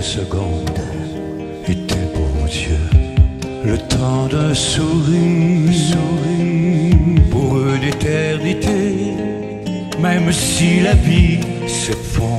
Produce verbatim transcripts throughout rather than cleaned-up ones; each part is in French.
secondes étaient pour Dieu le temps d'un sourire, sourire pour une éternité, même si la vie s'effondre.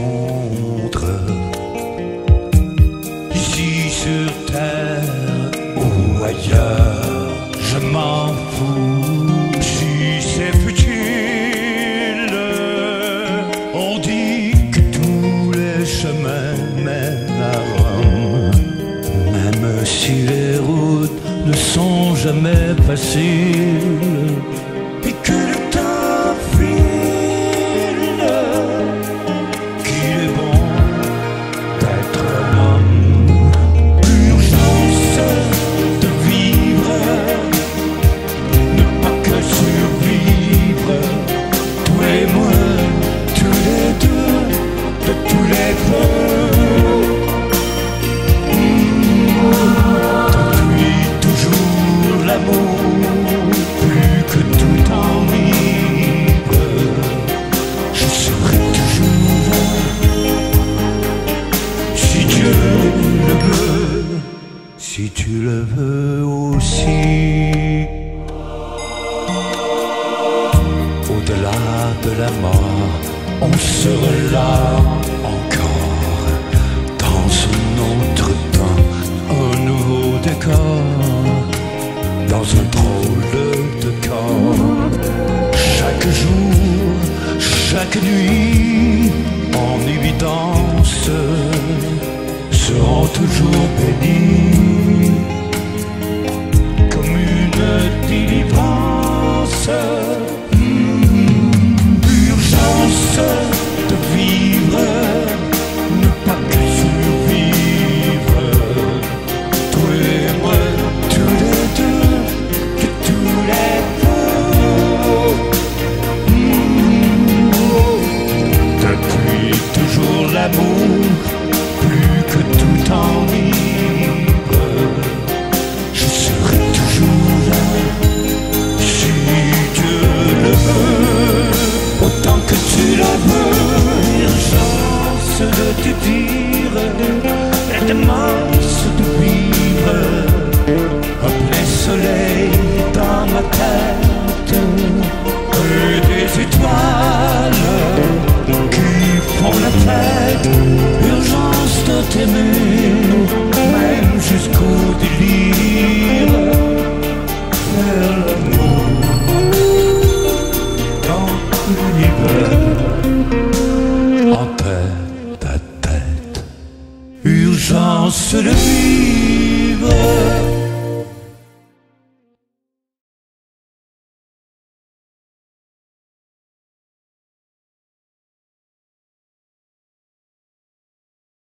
Ici sur terre ou ailleurs, je m'en fous si c'est futile. On dit que tous les chemins mènent à Rome, même si les routes ne sont jamais faciles, et que le temps file, qu'il est bon d'être un homme. Urgence de vivre, ne pas que survivre, toi et moi, tous les deux, de tous les feux. Depuis toujours l'amour, plus que tout en vivre, je serai toujours là, si Dieu le veut, si tu le veux aussi. Au-delà de la mort, on sera là encore, dans un autre temps, un nouveau décor, dans un drôle de corps. Chaque jour, chaque nuit, en évidence, seront toujours bénis, comme une délivrance. Urgence de vivre, ne pas que survivre, toi et moi, tous les deux, de tous les feux. Depuis toujours l'amour, plus que tout en vivre, je serai toujours là, si Dieu le veut, autant que tu la veux. Urgence de te dire, la démence de vivre, un plein soleil dans ma tête, et des étoiles qui font la fête. Urgence de t'aimer, même jusqu'au délire, faire l'amour.